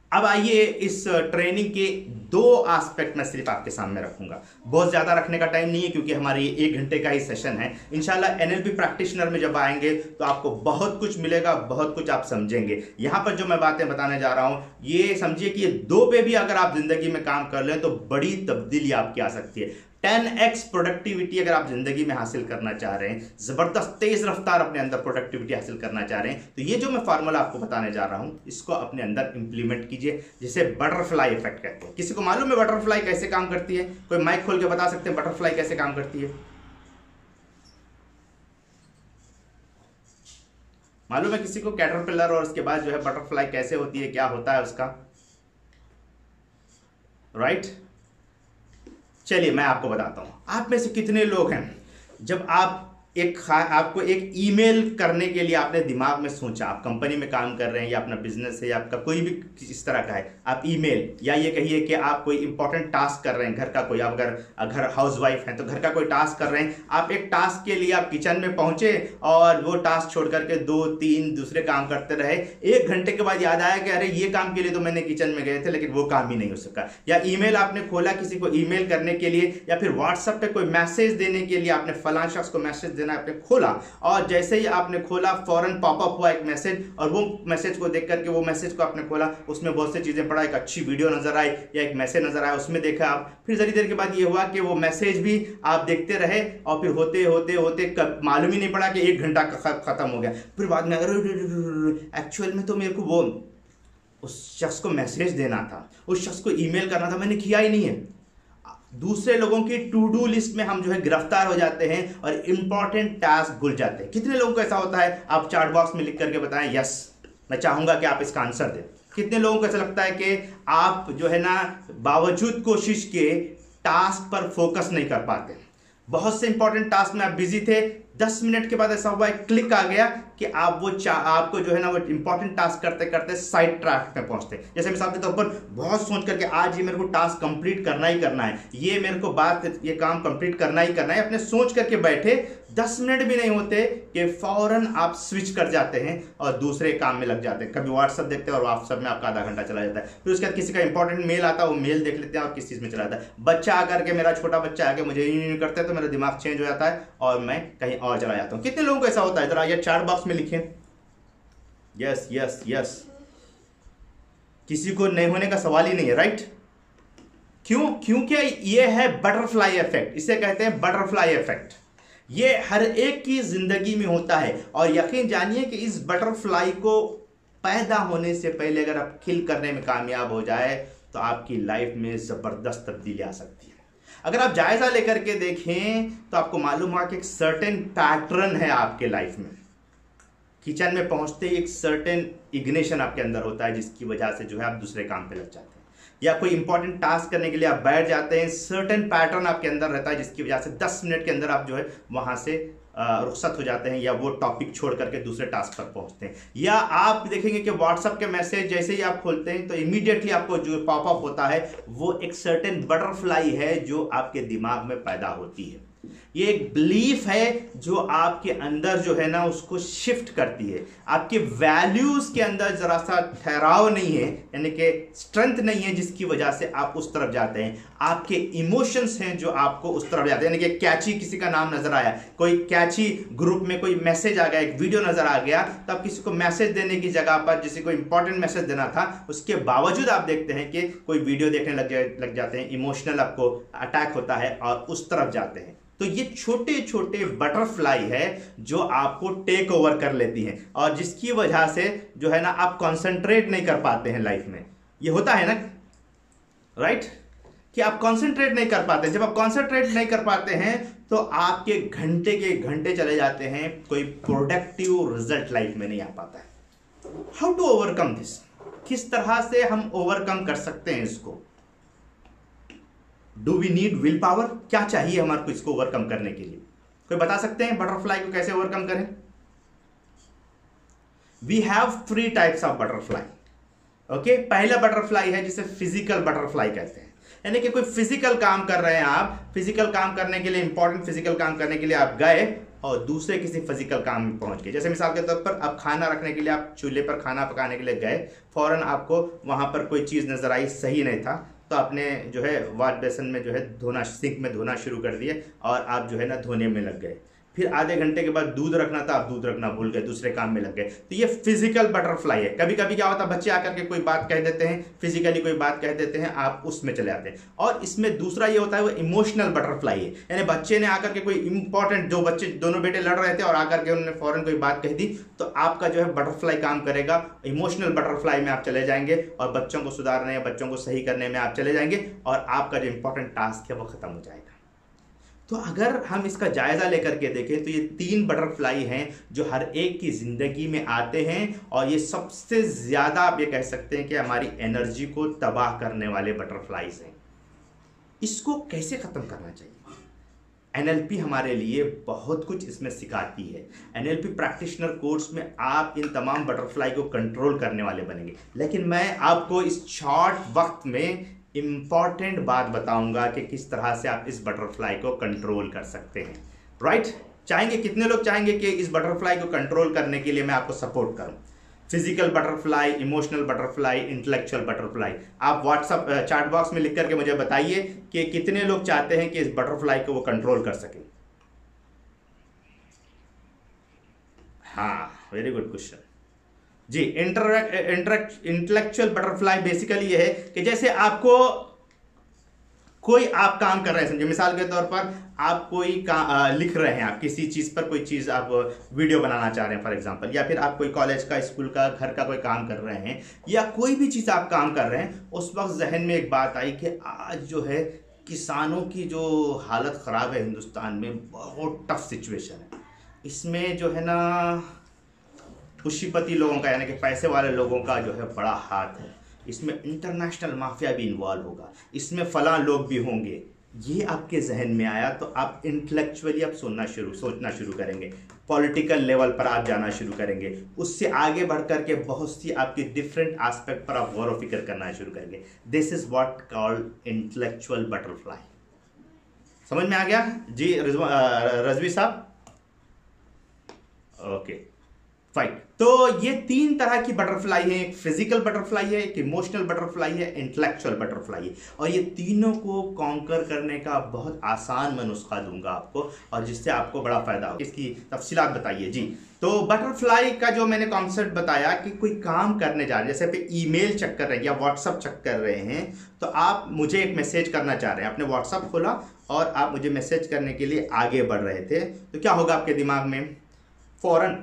अब आइए, इस ट्रेनिंग के दो एस्पेक्ट मैं सिर्फ आपके सामने रखूंगा। बहुत ज्यादा रखने का टाइम नहीं है क्योंकि हमारी 1 घंटे का ही सेशन है। इंशाल्लाह एनएलपी प्रैक्टिशनर में जब आएंगे तो आपको बहुत कुछ मिलेगा, बहुत कुछ आप समझेंगे। यहां पर जो मैं बातें बताने जा रहा हूं, ये समझिए कि ये दो पे भी अगर आप जिंदगी में काम कर लें तो बड़ी तब्दीली आपकी आ सकती है। 10x प्रोडक्टिविटी अगर आप जिंदगी में हासिल करना चाह रहे हैं, जबरदस्त तेज रफ्तार अपने अंदर प्रोडक्टिविटी हासिल करना चाह रहे हैं, तो ये जो मैं फार्मूला आपको बताने जा रहा हूं इसको अपने अंदर इंप्लीमेंट कीजिए, जिसे बटरफ्लाई इफेक्ट कहते हैं। किसी को मालूम है बटरफ्लाई कैसे काम करती है? कोई माइक खोल के बता सकते हैं बटरफ्लाई कैसे काम करती है? मालूम है किसी को कैटरपिलर और उसके बाद जो है बटरफ्लाई कैसे होती है, क्या होता है उसका? राइट? चलिए मैं आपको बताता हूं। आप में से कितने लोग हैं, जब आप आपको एक ईमेल करने के लिए आपने दिमाग में सोचा, आप कंपनी में काम कर रहे हैं या अपना बिजनेस है या आपका कोई भी इस तरह का है, आप ईमेल या ये कहिए कि आप कोई इंपॉर्टेंट टास्क कर रहे हैं घर का, कोई आप अगर घर हाउसवाइफ हैं तो घर का कोई टास्क कर रहे हैं, आप एक टास्क के लिए आप किचन में पहुंचे और वो टास्क छोड़ करके 2-3 दूसरे काम करते रहे। 1 घंटे के बाद याद आया कि अरे ये काम के लिए तो मैंने किचन में गए थे लेकिन वो काम ही नहीं हो सका। या ईमेल आपने खोला किसी को ईमेल करने के लिए, या फिर व्हाट्सएप पे कोई मैसेज देने के लिए आपने फलां शख्स को मैसेज आपने खोला और जैसे ही आपने खोला फौरन पॉपअप हुआ एक मैसेज, और वो मैसेज को देख करके वो मैसेज को आपने खोला, उसमें बहुत सी चीजें पढ़ा, एक अच्छी वीडियो नजर आई या एक मैसेज नजर आया, उसमें देखा आप। फिर जरी देर के बाद ये हुआ कि वो मैसेज भी आप देखते रहे और फिर होते होते होते मालूम ही नहीं पड़ा कि 1 घंटा खत्म हो गया। फिर बाद में एक्चुअल में तो मेरे को वो उस शख्स को मैसेज देना था, उस शख्स को ईमेल करना था, मैंने किया ही नहीं है। दूसरे लोगों की टू डू लिस्ट में हम जो है गिरफ्तार हो जाते हैं और इंपॉर्टेंट टास्क भूल जाते हैं। कितने लोगों को ऐसा होता है? आप चैट बॉक्स में लिख करके बताएं यस, मैं चाहूंगा कि आप इसका आंसर दें। कितने लोगों को ऐसा लगता है कि आप जो है ना बावजूद कोशिश के टास्क पर फोकस नहीं कर पाते? बहुत से इंपॉर्टेंट टास्क में आप बिजी थे, 10 मिनट के बाद ऐसा हुआ एक क्लिक आ गया कि आप आपको जो है ना वो इंपॉर्टेंट टास्क करते करते साइड ट्रैक पे पहुंचते। जैसे मिसाल के तौर पर बहुत सोच करके आज ये मेरे को टास्क कंप्लीट करना ही करना है, ये मेरे को ये काम कंप्लीट करना ही करना है, अपने सोच करके बैठे, 10 मिनट भी नहीं होते कि फौरन आप स्विच कर जाते हैं और दूसरे काम में लग जाते हैं। कभी व्हाट्सएप देखते हैं और व्हाट्सएप में आपका आधा घंटा चला जाता है। फिर उसके बाद किसी का इंपॉर्टेंट मेल आता है, वो मेल देख लेते हैं और किस चीज में चला जाता है। बच्चा आकर के, मेरा छोटा बच्चा आके मुझे यूं करता है तो मेरा दिमाग चेंज हो जाता है और मैं कहीं और चला जाता हूं। कितने लोगों को ऐसा होता है? जरा ये चैट बॉक्स में लिखें यस यस यस। किसी को नहीं होने का सवाल ही नहीं है, राइट? क्यों? क्योंकि ये है बटरफ्लाई इफेक्ट, इसे कहते हैं बटरफ्लाई इफेक्ट। ये हर एक की जिंदगी में होता है और यकीन जानिए कि इस बटरफ्लाई को पैदा होने से पहले अगर आप किल करने में कामयाब हो जाए तो आपकी लाइफ में जबरदस्त तब्दीली आ सकती है। अगर आप जायजा लेकर के देखें तो आपको मालूम हुआ कि एक सर्टेन पैटर्न है आपके लाइफ में। किचन में पहुंचते ही एक सर्टेन इग्निशन आपके अंदर होता है जिसकी वजह से जो है आप दूसरे काम पे लग जाते हैं, या कोई इंपॉर्टेंट टास्क करने के लिए आप बैठ जाते हैं, सर्टेन पैटर्न आपके अंदर रहता है जिसकी वजह से 10 मिनट के अंदर आप जो है वहां से रुखसत हो जाते हैं या वो टॉपिक छोड़ करके दूसरे टास्क पर पहुंचते हैं। या आप देखेंगे कि व्हाट्सएप के मैसेज जैसे ही आप खोलते हैं तो इमीडिएटली आपको जो पॉपअप होता है वो एक सर्टेन बटरफ्लाई है जो आपके दिमाग में पैदा होती है। ये एक बिलीफ है जो आपके अंदर जो है ना उसको शिफ्ट करती है। आपके वैल्यूज के अंदर जरा सा ठहराव नहीं है, यानी कि स्ट्रेंथ नहीं है जिसकी वजह से आप उस तरफ जाते हैं। आपके इमोशंस हैं जो आपको उस तरफ जाते हैं, यानी कि कैची किसी का नाम नजर आया, कोई कैची ग्रुप में कोई मैसेज आ गया, एक वीडियो नजर आ गया, तो आप किसी को मैसेज देने की जगह पर जिसे कोई इंपॉर्टेंट मैसेज देना था उसके बावजूद आप देखते हैं कि कोई वीडियो देखने लग जाते हैं, इमोशनल आपको अटैक होता है और उस तरफ जाते हैं। तो ये छोटे छोटे बटरफ्लाई है जो आपको टेक ओवर कर लेती हैं और जिसकी वजह से जो है ना आप कंसंट्रेट नहीं कर पाते हैं लाइफ में। ये होता है ना, राइट? कि आप कंसंट्रेट नहीं कर पाते। जब आप कंसंट्रेट नहीं कर पाते हैं तो आपके घंटे के घंटे चले जाते हैं, कोई प्रोडक्टिव रिजल्ट लाइफ में नहीं आ पाता है। How to overcome this? किस तरह से हम ओवरकम कर सकते हैं इसको? Do we need willpower? क्या चाहिए हमारे को इसको ओवरकम करने के लिए? कोई बता सकते हैं बटरफ्लाई को कैसे ओवरकम करें? We have 3 types of butterfly. Okay, पहला बटरफ्लाई है जिसे फिजिकल बटरफ्लाई कहते हैं, यानी कि कोई फिजिकल काम कर रहे हैं आप, फिजिकल काम करने के लिए, इंपॉर्टेंट फिजिकल काम करने के लिए आप गए और दूसरे किसी फिजिकल काम में पहुंच गए। जैसे मिसाल के तौर पर अब खाना रखने के लिए आप चूल्हे पर खाना पकाने के लिए गए, फौरन आपको वहां पर कोई चीज़ नज़र आई, सही नहीं था, तो आपने जो है वाश बेसन में जो है धोना, सिंक में धोना शुरू कर दिए और आप जो है ना धोने में लग गए। फिर आधे घंटे के बाद दूध रखना था, आप दूध रखना भूल गए, दूसरे काम में लग गए। तो ये फिजिकल बटरफ्लाई है। कभी कभी क्या होता है, बच्चे आकर के कोई बात कह देते हैं, फिजिकली कोई बात कह देते हैं, आप उसमें चले आते हैं। और इसमें दूसरा ये होता है वो इमोशनल बटरफ्लाई है, यानी बच्चे ने आकर के कोई इंपॉर्टेंट, दो बच्चे दोनों बेटे लड़ रहे थे और आकर के उन्होंने फौरन कोई बात कह दी, तो आपका जो है बटरफ्लाई काम करेगा, इमोशनल बटरफ्लाई में आप चले जाएंगे और बच्चों को सुधारने या बच्चों को सही करने में आप चले जाएंगे और आपका जो इंपॉर्टेंट टास्क है वो खत्म हो जाएगा। तो अगर हम इसका जायजा लेकर के देखें तो ये 3 बटरफ्लाई हैं जो हर एक की जिंदगी में आते हैं और ये सबसे ज्यादा आप ये कह सकते हैं कि हमारी एनर्जी को तबाह करने वाले बटरफ्लाईज हैं। इसको कैसे खत्म करना चाहिए? एनएलपी हमारे लिए बहुत कुछ इसमें सिखाती है। एनएलपी प्रैक्टिशनर कोर्स में आप इन तमाम बटरफ्लाई को कंट्रोल करने वाले बनेंगे, लेकिन मैं आपको इस शॉर्ट वक्त में इंपॉर्टेंट बात बताऊंगा कि किस तरह से आप इस बटरफ्लाई को कंट्रोल कर सकते हैं। राइट? चाहेंगे, कितने लोग चाहेंगे कि इस बटरफ्लाई को कंट्रोल करने के लिए मैं आपको सपोर्ट करूं? Physical butterfly, emotional butterfly, intellectual butterfly. आप व्हाट्सएप चैट बॉक्स में लिख करके मुझे बताइए कि कितने लोग चाहते हैं कि इस बटरफ्लाई को वो कंट्रोल कर सके। हाँ, वेरी गुड क्वेश्चन जी। इंटेलेक्चुअल बटरफ्लाई बेसिकली ये है कि जैसे आपको कोई आप काम कर रहे हैं, समझे मिसाल के तौर पर आप कोई लिख रहे हैं, आप किसी चीज़ पर कोई चीज़ आप वीडियो बनाना चाह रहे हैं फॉर एग्जांपल, या फिर आप कोई कॉलेज का, स्कूल का, घर का कोई काम कर रहे हैं, या कोई भी चीज़ आप काम कर रहे हैं, उस वक्त जहन में एक बात आई कि आज जो है किसानों की जो हालत ख़राब है हिंदुस्तान में, बहुत टफ सिचुएशन है। इसमें जो है ना खुशीपति लोगों का, यानी कि पैसे वाले लोगों का जो है बड़ा हाथ है, इसमें इंटरनेशनल माफिया भी इन्वॉल्व होगा, इसमें फलां लोग भी होंगे। ये आपके जहन में आया तो आप इंटेलेक्चुअली आप सोचना शुरू करेंगे, पॉलिटिकल लेवल पर आप जाना शुरू करेंगे, उससे आगे बढ़ करके बहुत सी आपकी डिफरेंट एस्पेक्ट पर आप गौर व फिक्र करना शुरू करेंगे। This is what called intellectual butterfly. समझ में आ गया जी रजवी साहब? Okay fine. तो ये 3 तरह की बटरफ्लाई है, एक फिजिकल बटरफ्लाई है, एक इमोशनल बटरफ्लाई है, इंटेलेक्चुअल बटरफ्लाई है, और ये तीनों को कॉन्कर करने का बहुत आसान मैं नुस्खा दूंगा आपको और जिससे आपको बड़ा फायदा होगा। इसकी तफसीलात बताइए जी। तो बटरफ्लाई का जो मैंने कॉन्सेप्ट बताया कि कोई काम करने जा रहे हैं, जैसे पे ईमेल चेक कर रहे हैं या व्हाट्सअप चेक कर रहे हैं, तो आप मुझे एक मैसेज करना चाह रहे हैं, आपने व्हाट्सअप खोला और आप मुझे मैसेज करने के लिए आगे बढ़ रहे थे, तो क्या होगा आपके दिमाग में? फौरन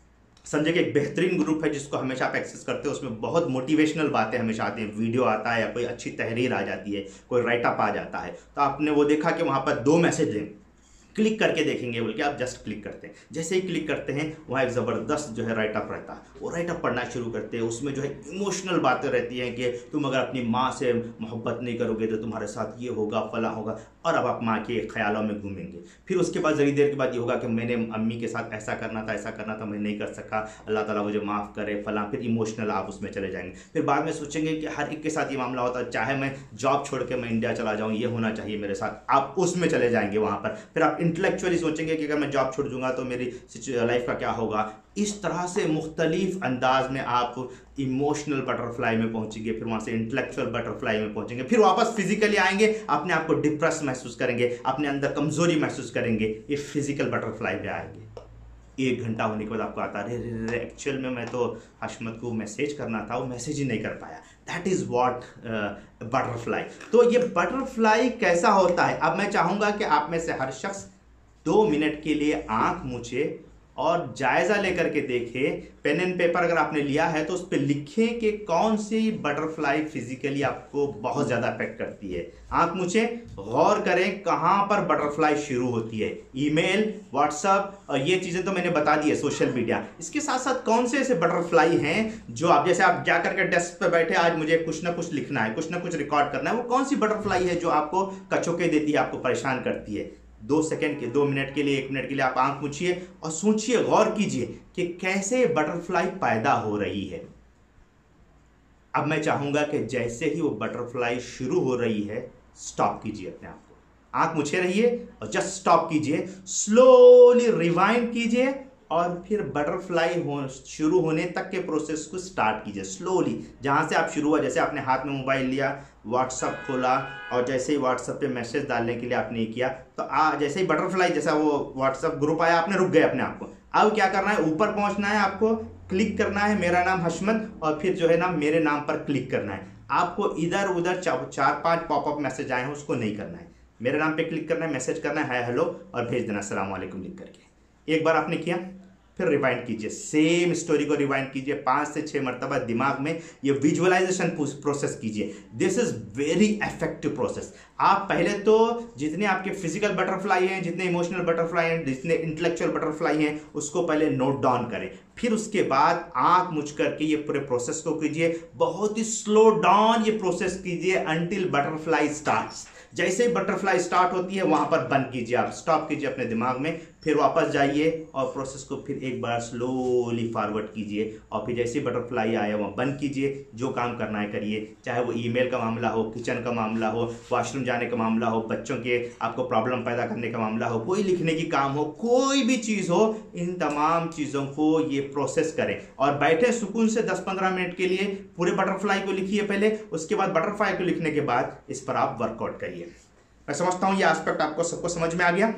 संजय के एक बेहतरीन ग्रुप है जिसको हमेशा आप एक्सेस करते हो, उसमें बहुत मोटिवेशनल बातें हमेशा आती हैं, वीडियो आता है या कोई अच्छी तहरीर आ जाती है, कोई राइटअप आ जाता है, तो आपने वो देखा कि वहाँ पर 2 मैसेज हैं, क्लिक करके देखेंगे बोल के आप जस्ट क्लिक करते हैं। जैसे ही क्लिक करते हैं वहाँ एक ज़बरदस्त जो है राइटअप रहता है, वो राइटअप पढ़ना शुरू करते हैं। उसमें जो है इमोशनल बातें रहती हैं कि तुम अगर अपनी माँ से मोहब्बत नहीं करोगे तो तुम्हारे साथ ये होगा, फला होगा, और अब आप माँ के ख्यालों में घूमेंगे। फिर उसके बाद ज़री देर के बाद ये होगा कि मैंने अम्मी के साथ ऐसा करना था, मैं नहीं कर सका, अल्लाह ताला मुझे माफ़ करे, फला। फिर इमोशनल आप उसमें चले जाएंगे। फिर बाद में सोचेंगे कि हर एक के साथ ये मामला होता है, चाहे मैं जॉब छोड़ के मैं इंडिया चला जाऊँ, ये होना चाहिए मेरे साथ, आप उसमें चले जाएंगे वहाँ पर। फिर आप इंटेलेक्चुअली सोचेंगे कि अगर मैं जॉब छोड़ दूंगा तो मेरी लाइफ का क्या होगा। इस तरह से मुख्तलिफ अंदाज में आप इमोशनल बटरफ्लाई में पहुंचेंगे, फिर वहां से इंटेलेक्चुअल बटरफ्लाई में पहुंचेंगे, फिर वापस फिजिकली आएंगे, अपने आप को डिप्रेस महसूस करेंगे, अपने अंदर कमजोरी महसूस करेंगे, ये फिजिकल बटरफ्लाई पे आएंगे। 1 घंटा होने के बाद आपको आता है रे एक्चुअल में मैं तो हशमत को मैसेज करना था, वो मैसेज ही नहीं कर पाया। That is what butterfly. तो ये बटरफ्लाई कैसा होता है, अब मैं चाहूंगा कि आप में से हर शख्स 2 मिनट के लिए आंख मूछे और जायजा लेकर के देखें। पेन एंड पेपर अगर आपने लिया है तो उस पर लिखें कि कौन सी बटरफ्लाई फिजिकली आपको बहुत ज़्यादा अफेक्ट करती है। आंख मूछे, गौर करें कहाँ पर बटरफ्लाई शुरू होती है। ईमेल, व्हाट्सएप, और ये चीज़ें तो मैंने बता दी है, सोशल मीडिया। इसके साथ साथ कौन से ऐसे बटरफ्लाई हैं जो आप, जैसे आप जाकर के डेस्क पे बैठे, आज मुझे कुछ ना कुछ लिखना है, कुछ ना कुछ रिकॉर्ड करना है, वो कौन सी बटरफ्लाई है जो आपको कचोके देती है, आपको परेशान करती है। 2 सेकंड के, 2 मिनट के लिए, 1 मिनट के लिए आप आंख मूछिए और सोचिए, गौर कीजिए कि कैसे बटरफ्लाई पैदा हो रही है। अब मैं चाहूंगा कि जैसे ही वो बटरफ्लाई शुरू हो रही है, स्टॉप कीजिए अपने आप को, आंख मुछे रहिए और जस्ट स्टॉप कीजिए, स्लोली रिवाइंड कीजिए और फिर बटरफ्लाई शुरू होने तक के प्रोसेस को स्टार्ट कीजिए स्लोली। जहाँ से आप शुरू हुआ, जैसे आपने हाथ में मोबाइल लिया, व्हाट्सअप खोला और जैसे ही व्हाट्सअप पे मैसेज डालने के लिए आपने किया तो जैसे ही बटरफ्लाई जैसा वो व्हाट्सअप ग्रुप आया, आपने रुक गए अपने आप को। अब क्या करना है, ऊपर पहुँचना है आपको, क्लिक करना है मेरा नाम हशमत और फिर जो है ना मेरे नाम पर क्लिक करना है। आपको इधर उधर 4-5 पॉपअप मैसेज आए हैं उसको नहीं करना है, मेरे नाम पे क्लिक करना है, मैसेज करना है हेलो और भेज देना अस्सलाम वालेकुम लिख करके। एक बार आपने किया, फिर रिवाइंड कीजिए, सेम स्टोरी को रिवाइंड कीजिए 5 से 6 मरतबा दिमाग में ये विजुअलाइजेशन प्रोसेस कीजिए। This is very effective process. आप पहले तो जितने आपके फिजिकल बटरफ्लाई हैं, जितने इमोशनल बटरफ्लाई हैं, जितने इंटेलेक्चुअल बटरफ्लाई हैं, उसको पहले नोट डाउन करें। फिर उसके बाद आंख मुझ करके ये पूरे प्रोसेस को कीजिए, बहुत ही स्लो डाउन ये प्रोसेस कीजिए अंटिल बटरफ्लाई स्टार्ट्स। जैसे ही बटरफ्लाई स्टार्ट होती है वहां पर बंद कीजिए, आप स्टॉप कीजिए अपने दिमाग में, फिर वापस जाइए और प्रोसेस को फिर एक बार स्लोली फॉरवर्ड कीजिए और फिर जैसे ही बटरफ्लाई आया वहाँ बंद कीजिए। जो काम करना है करिए, चाहे वो ईमेल का मामला हो, किचन का मामला हो, वॉशरूम जाने का मामला हो, बच्चों के आपको प्रॉब्लम पैदा करने का मामला हो, कोई लिखने की काम हो, कोई भी चीज़ हो, इन तमाम चीज़ों को ये प्रोसेस करें और बैठे सुकून से 10-15 मिनट के लिए पूरे बटरफ्लाई को लिखिए पहले, उसके बाद बटरफ्लाई को लिखने के बाद इस पर आप वर्कआउट करिए। मैं समझता हूं ये एस्पेक्ट आपको सबको समझ में आ गया।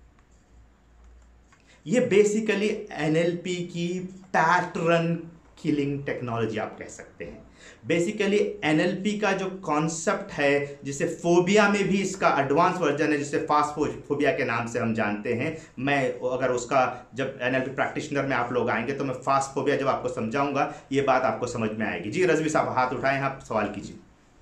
ये बेसिकली एनएलपी की पैटर्न किलिंग टेक्नोलॉजी आप कह सकते हैं। बेसिकली एनएलपी का जो कॉन्सेप्ट है, जिसे फोबिया में भी इसका एडवांस वर्जन है, जिसे फास्फोफोबिया के नाम से हम जानते हैं। मैं अगर उसका जब एनएलपी प्रैक्टिशनर में आप लोग आएंगे तो मैं फास्फोबिया जब आपको समझाऊंगा ये बात आपको समझ में आएगी। जी रजवी साहब हाथ उठाएं, आप सवाल कीजिए।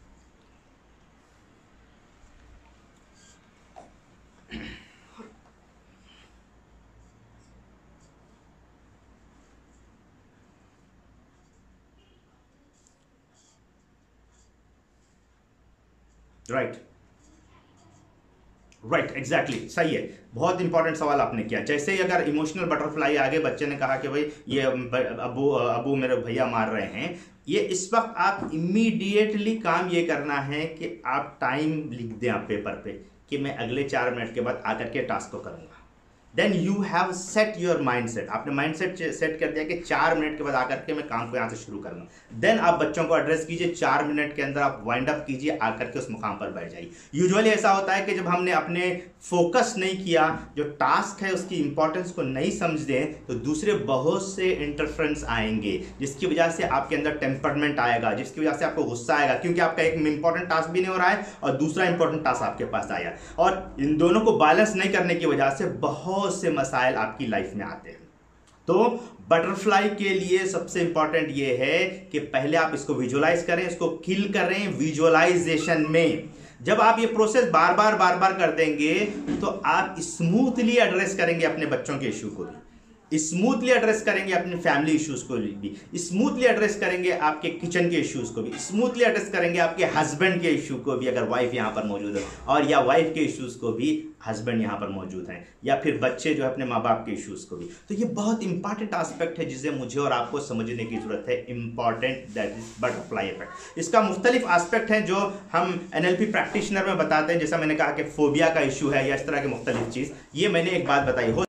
राइट एग्जैक्टली सही है, बहुत इंपॉर्टेंट सवाल आपने किया। जैसे ही अगर इमोशनल बटरफ्लाई आगे, बच्चे ने कहा कि भाई ये अबू मेरे भैया मार रहे हैं, ये इस वक्त आप इमीडिएटली काम ये करना है कि आप टाइम लिख दें आप पेपर पे कि मैं अगले 4 मिनट के बाद आकर के टास्क को करूंगा। Then you have set your mind set, आपने माइंड सेट कर दिया कि 4 मिनट के बाद आकर के मैं काम को यहाँ से शुरू करूँगा। देन आप बच्चों को एड्रेस कीजिए, 4 मिनट के अंदर आप वाइंड अप कीजिए, आकर के उस मुकाम पर बैठ जाइए। यूजुअली ऐसा होता है कि जब हमने अपने फोकस नहीं किया, जो टास्क है उसकी इंपॉर्टेंस को नहीं समझते, तो दूसरे बहुत से इंटरफ्रेंस आएंगे जिसकी वजह से आपके अंदर टेम्परमेंट आएगा, जिसकी वजह से आपको गुस्सा आएगा, क्योंकि आपका एक इंपॉर्टेंट टास्क भी नहीं हो रहा है और दूसरा इंपॉर्टेंट टास्क आपके पास आया, और इन दोनों को बैलेंस नहीं करने की वजह से बहुत से मसाइल आपकी लाइफ में आते हैं। तो बटरफ्लाई के लिए सबसे इंपॉर्टेंट ये है कि पहले आप इसको विजुअलाइज करें, इसको किल करें विजुअलाइजेशन में। जब आप ये प्रोसेस बार बार कर देंगे तो आप स्मूथली एड्रेस करेंगे अपने बच्चों के इशू को भी, स्मूथली एड्रेस करेंगे अपने फैमिली इश्यूज को भी, स्मूथली एड्रेस करेंगे आपके किचन के इश्यूज को भी, स्मूथली एड्रेस करेंगे आपके हस्बैंड के इशू को भी अगर वाइफ यहाँ पर मौजूद है, और या वाइफ के इश्यूज को भी हस्बैंड यहाँ पर मौजूद हैं, या फिर बच्चे जो है अपने माँ बाप के इश्यूज को भी। तो ये बहुत इंपॉर्टेंट एस्पेक्ट है जिसे मुझे और आपको समझने की जरूरत है। Important, that is butterfly effect. इसका मुख्तलिफ एस्पेक्ट हैं जो हम एनएलपी प्रैक्टिशनर में बताते हैं, जैसा मैंने कहा कि फोबिया का इशू है या इस तरह की मुख्तलिफ चीज़। ये मैंने एक बात बताई, हो